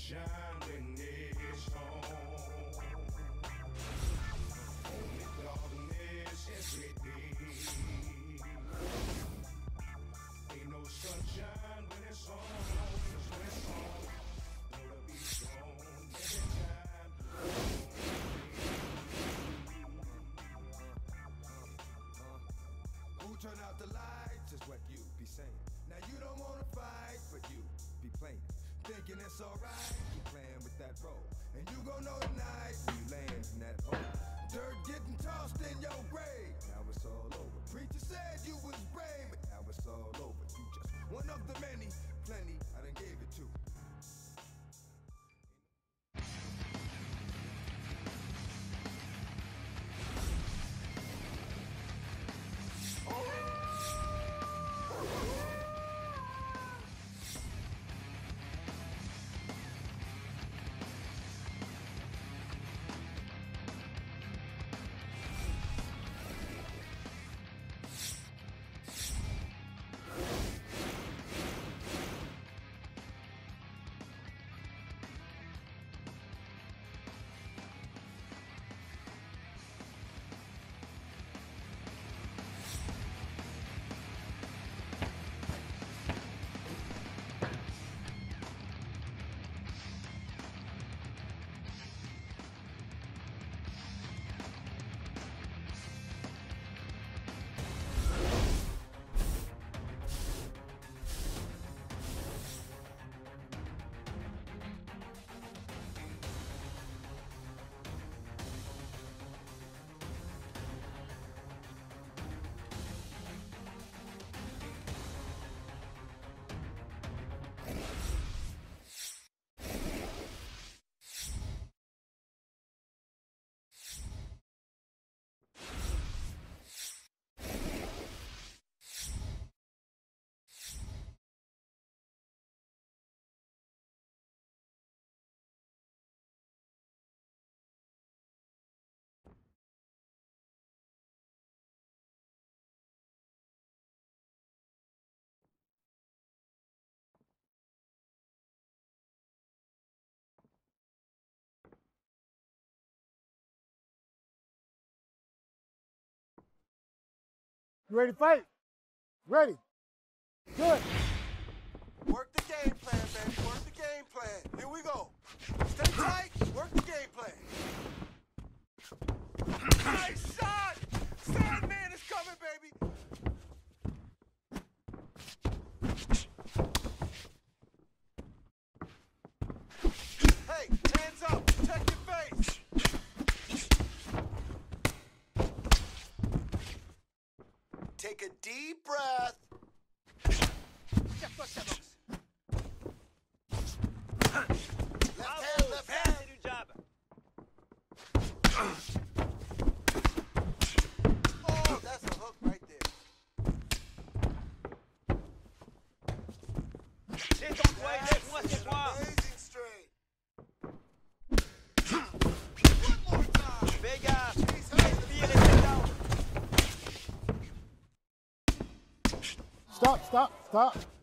sunshine when it's home. Only darkness every day. Ain't no sunshine when it's on. 'Cause when it's on, gonna be gone every time. Who turn out the lights is what you be saying. Now you don't wanna fight, but you be playing. Thinking it's alright, you playing with that role. And you gon' know tonight when you land in that hole. Dirt getting tossed in your grave. Now it's all over. Preacher said you was brave, but now it's all over. You just one of the many, plenty I done gave it to. You ready to fight? Ready. Good. Work the game plan, baby. Work the game plan. Here we go. Stay tight. Work the game plan. Nice shot! Sandman is coming, baby. Hey, hands up. Protect your face. Take a deep breath. Left hand, left hand. Oh, that's a hook right there. Amazing straight. One more time. He's hurt. Stop.